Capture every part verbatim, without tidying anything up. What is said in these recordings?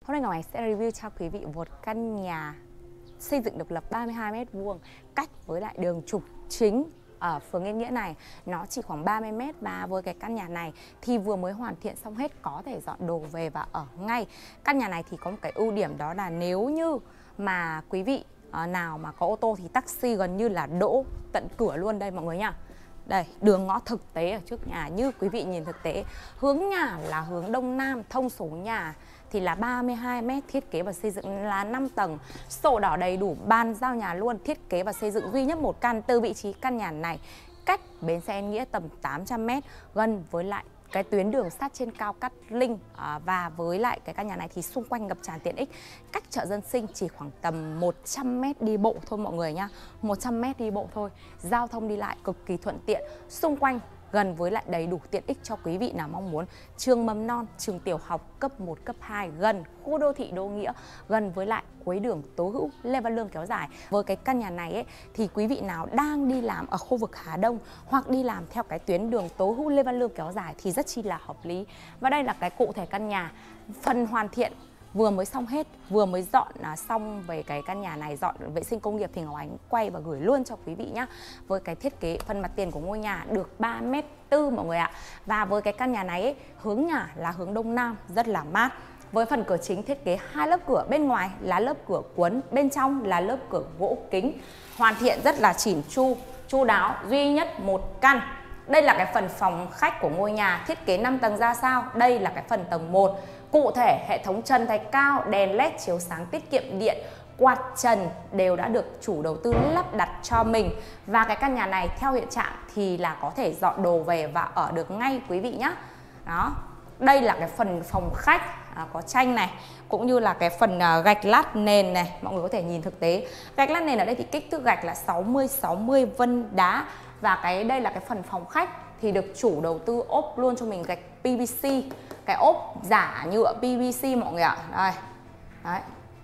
Hôm nay Ngọc Ánh sẽ review cho quý vị một căn nhà xây dựng độc lập ba mươi hai mét vuông cách với lại đường trục chính ở phường Yên Nghĩa này. Nó chỉ khoảng ba mươi mét và với cái căn nhà này thì vừa mới hoàn thiện xong hết, có thể dọn đồ về và ở ngay. Căn nhà này thì có một cái ưu điểm đó là nếu như mà quý vị nào mà có ô tô thì taxi gần như là đỗ tận cửa luôn đây mọi người nha. Đây, đường ngõ thực tế ở trước nhà như quý vị nhìn thực tế. Hướng nhà là hướng Đông Nam, thông số nhà thì là ba mươi hai mét, thiết kế và xây dựng là năm tầng. Sổ đỏ đầy đủ, bàn giao nhà luôn, thiết kế và xây dựng duy nhất một căn. Từ vị trí căn nhà này cách bến xe Yên Nghĩa tầm tám trăm mét, gần với lại cái tuyến đường sắt trên cao Cát Linh, à, và với lại cái căn nhà này thì xung quanh ngập tràn tiện ích. Cách chợ Dân Sinh chỉ khoảng tầm một trăm mét đi bộ thôi mọi người nhá, một trăm mét đi bộ thôi. Giao thông đi lại cực kỳ thuận tiện, xung quanh gần với lại đầy đủ tiện ích cho quý vị nào mong muốn. Trường mầm non, trường tiểu học cấp một, cấp hai, gần khu đô thị Đô Nghĩa, gần với lại cuối đường Tố Hữu, Lê Văn Lương kéo dài. Với cái căn nhà này ấy, thì quý vị nào đang đi làm ở khu vực Hà Đông hoặc đi làm theo cái tuyến đường Tố Hữu, Lê Văn Lương kéo dài thì rất chi là hợp lý. Và đây là cái cụ thể căn nhà, phần hoàn thiện vừa mới xong hết, vừa mới dọn à, xong về cái căn nhà này, dọn vệ sinh công nghiệp thì Ngọc Ánh quay và gửi luôn cho quý vị nhá. Với cái thiết kế phần mặt tiền của ngôi nhà được ba mét tư mọi người ạ. Và với cái căn nhà này ấy, hướng nhà là hướng Đông Nam, rất là mát. Với phần cửa chính thiết kế hai lớp cửa, bên ngoài là lớp cửa cuốn, bên trong là lớp cửa gỗ kính. Hoàn thiện rất là chỉn chu, chu đáo, duy nhất một căn. Đây là cái phần phòng khách của ngôi nhà, thiết kế năm tầng ra sao? Đây là cái phần tầng một. Cụ thể hệ thống trần thạch cao, đèn led chiếu sáng tiết kiệm điện, quạt trần đều đã được chủ đầu tư lắp đặt cho mình. Và cái căn nhà này theo hiện trạng thì là có thể dọn đồ về và ở được ngay quý vị nhé. Đó, đây là cái phần phòng khách, à, có tranh này, cũng như là cái phần à, gạch lát nền này. Mọi người có thể nhìn thực tế gạch lát nền ở đây thì kích thước gạch là sáu mươi sáu mươi vân đá. Và cái đây là cái phần phòng khách thì được chủ đầu tư ốp luôn cho mình gạch pê vê xê, cái ốp giả nhựa pê vê xê mọi người ạ. Đây. Đấy.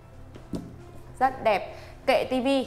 Rất đẹp. Kệ tivi.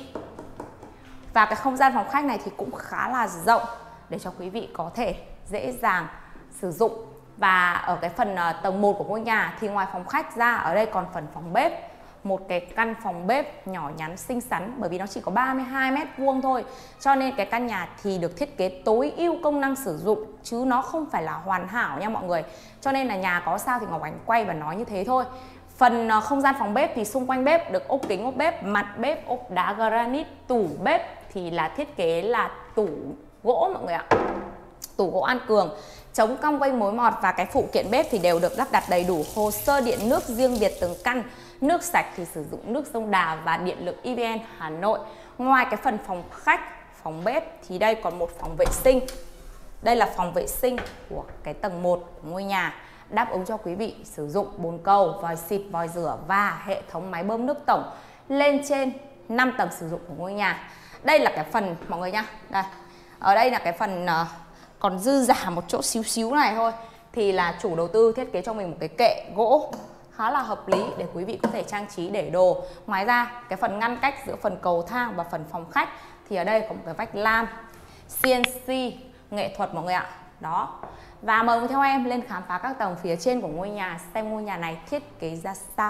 Và cái không gian phòng khách này thì cũng khá là rộng để cho quý vị có thể dễ dàng sử dụng. Và ở cái phần tầng một của ngôi nhà thì ngoài phòng khách ra, ở đây còn phần phòng bếp. Một cái căn phòng bếp nhỏ nhắn xinh xắn, bởi vì nó chỉ có ba mươi hai mét vuông thôi, cho nên cái căn nhà thì được thiết kế tối ưu công năng sử dụng, chứ nó không phải là hoàn hảo nha mọi người. Cho nên là nhà có sao thì Ngọc Ánh quay và nói như thế thôi. Phần không gian phòng bếp thì xung quanh bếp được ốp kính ốp bếp, mặt bếp ốp đá granite, tủ bếp thì là thiết kế là tủ gỗ mọi người ạ, tủ gỗ An Cường, chống cong vênh mối mọt. Và cái phụ kiện bếp thì đều được lắp đặt đầy đủ hồ sơ điện nước riêng biệt từng căn. Nước sạch thì sử dụng nước sông Đà và điện lực e vê en Hà Nội. Ngoài cái phần phòng khách, phòng bếp thì đây còn một phòng vệ sinh. Đây là phòng vệ sinh của cái tầng một của ngôi nhà, đáp ứng cho quý vị sử dụng bồn cầu, vòi xịt, vòi rửa và hệ thống máy bơm nước tổng lên trên năm tầng sử dụng của ngôi nhà. Đây là cái phần mọi người nhá. Đây. Ở đây là cái phần uh, còn dư giả một chỗ xíu xíu này thôi, thì là chủ đầu tư thiết kế cho mình một cái kệ gỗ khá là hợp lý để quý vị có thể trang trí để đồ. Ngoài ra cái phần ngăn cách giữa phần cầu thang và phần phòng khách thì ở đây có một cái vách lam xê en xê nghệ thuật mọi người ạ. Đó. Và mời theo em lên khám phá các tầng phía trên của ngôi nhà, xem ngôi nhà này thiết kế ra sao.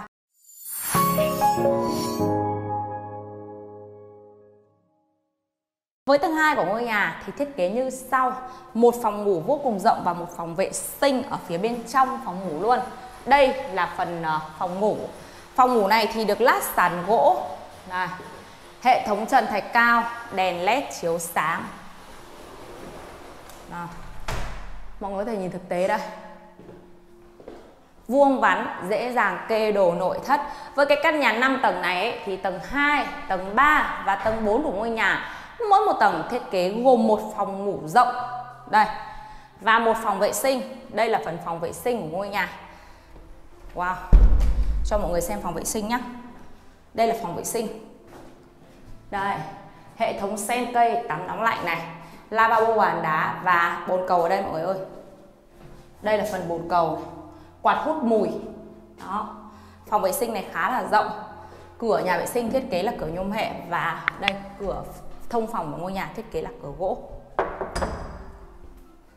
Với tầng hai của ngôi nhà thì thiết kế như sau. Một phòng ngủ vô cùng rộng và một phòng vệ sinh ở phía bên trong phòng ngủ luôn. Đây là phần phòng ngủ. Phòng ngủ này thì được lát sàn gỗ. Đây. Hệ thống trần thạch cao, đèn led chiếu sáng. Đó. Mọi người có thể nhìn thực tế đây. Vuông vắn, dễ dàng kê đồ nội thất. Với cái căn nhà năm tầng này ấy, thì tầng hai, tầng ba và tầng bốn của ngôi nhà, mỗi một tầng thiết kế gồm một phòng ngủ rộng đây và một phòng vệ sinh. Đây là phần phòng vệ sinh của ngôi nhà. Wow, cho mọi người xem phòng vệ sinh nhé. Đây là phòng vệ sinh. Đây, hệ thống sen cây tắm nóng lạnh này, lavabo bàn đá và bồn cầu ở đây mọi người ơi. Đây là phần bồn cầu, quạt hút mùi. Đó, phòng vệ sinh này khá là rộng. Cửa nhà vệ sinh thiết kế là cửa nhôm hệ và đây cửa thông phòng của ngôi nhà thiết kế là cửa gỗ.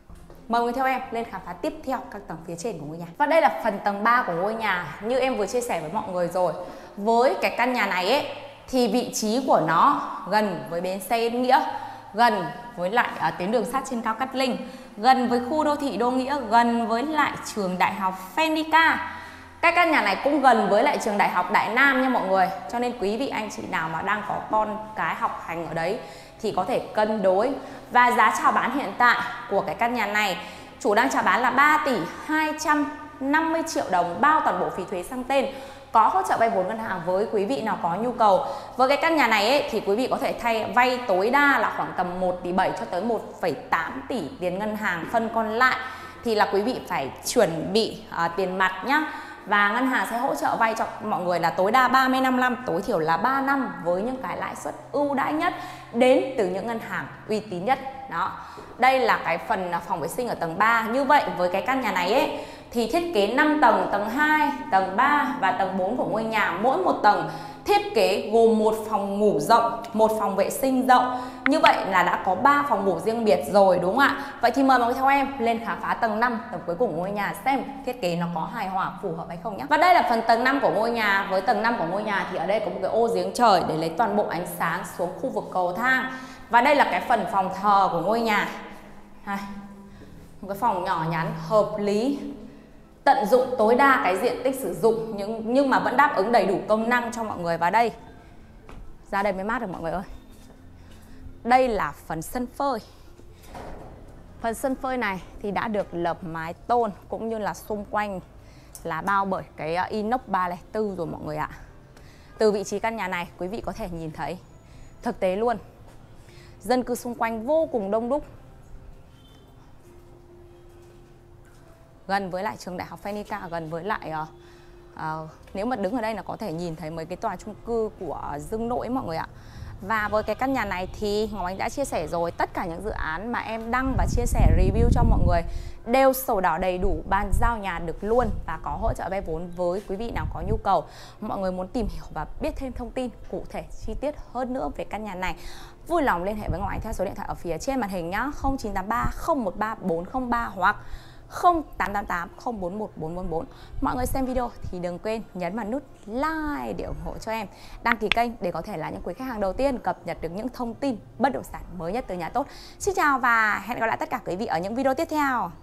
Mời người theo em lên khám phá tiếp theo các tầng phía trên của ngôi nhà. Và đây là phần tầng ba của ngôi nhà. Như em vừa chia sẻ với mọi người rồi, với cái căn nhà này ấy thì vị trí của nó gần với bến xe Yên Nghĩa, gần với lại uh, tuyến đường sắt trên cao Cát Linh, gần với khu đô thị Đô Nghĩa, gần với lại trường đại học Phenica. Cái căn nhà này cũng gần với lại trường đại học Đại Nam nha mọi người. Cho nên quý vị anh chị nào mà đang có con cái học hành ở đấy thì có thể cân đối. Và giá chào bán hiện tại của cái căn nhà này, chủ đang chào bán là ba tỷ hai trăm năm mươi triệu đồng bao toàn bộ phí thuế sang tên. Có hỗ trợ vay vốn ngân hàng với quý vị nào có nhu cầu. Với cái căn nhà này ấy, thì quý vị có thể thay vay tối đa là khoảng tầm một tỷ bảy cho tới một phẩy tám tỷ tiền ngân hàng. Phần còn lại thì là quý vị phải chuẩn bị uh, tiền mặt nhá. Và ngân hàng sẽ hỗ trợ vay cho mọi người là tối đa ba mươi lăm năm, tối thiểu là ba năm với những cái lãi suất ưu đãi nhất đến từ những ngân hàng uy tín nhất. Đó. Đây là cái phần phòng vệ sinh ở tầng ba. Như vậy với cái căn nhà này ấy thì thiết kế năm tầng, tầng hai, tầng ba và tầng bốn của ngôi nhà. Mỗi một tầng thiết kế gồm một phòng ngủ rộng, một phòng vệ sinh rộng. Như vậy là đã có ba phòng ngủ riêng biệt rồi đúng không ạ? Vậy thì mời mọi người theo em lên khám phá tầng năm, tầng cuối cùng của ngôi nhà xem thiết kế nó có hài hòa, phù hợp hay không nhé. Và đây là phần tầng năm của ngôi nhà. Với tầng năm của ngôi nhà thì ở đây có một cái ô giếng trời để lấy toàn bộ ánh sáng xuống khu vực cầu thang. Và đây là cái phần phòng thờ của ngôi nhà. Đây. Một cái phòng nhỏ nhắn hợp lý, tận dụng tối đa cái diện tích sử dụng nhưng nhưng mà vẫn đáp ứng đầy đủ công năng cho mọi người. Vào đây, ra đây mới mát được mọi người ơi. Đây là phần sân phơi. Phần sân phơi này thì đã được lợp mái tôn cũng như là xung quanh là bao bởi cái inox ba không bốn rồi mọi người ạ. Từ vị trí căn nhà này quý vị có thể nhìn thấy thực tế luôn, dân cư xung quanh vô cùng đông đúc, gần với lại trường đại học Phenica, gần với lại uh, uh, nếu mà đứng ở đây là có thể nhìn thấy mấy cái tòa chung cư của Dương Nội mọi người ạ. Và với cái căn nhà này thì Ngọc Ánh đã chia sẻ rồi, tất cả những dự án mà em đăng và chia sẻ review cho mọi người đều sổ đỏ đầy đủ, bàn giao nhà được luôn và có hỗ trợ vay vốn với quý vị nào có nhu cầu. Mọi người muốn tìm hiểu và biết thêm thông tin cụ thể chi tiết hơn nữa về căn nhà này, vui lòng liên hệ với Ngọc Ánh theo số điện thoại ở phía trên màn hình nhá, không chín tám ba không một ba bốn không ba hoặc không tám tám tám không bốn một bốn bốn bốn. Mọi người xem video thì đừng quên nhấn vào nút like để ủng hộ cho em, đăng ký kênh để có thể là những quý khách hàng đầu tiên cập nhật được những thông tin bất động sản mới nhất từ Nhà Tốt. Xin chào và hẹn gặp lại tất cả quý vị ở những video tiếp theo.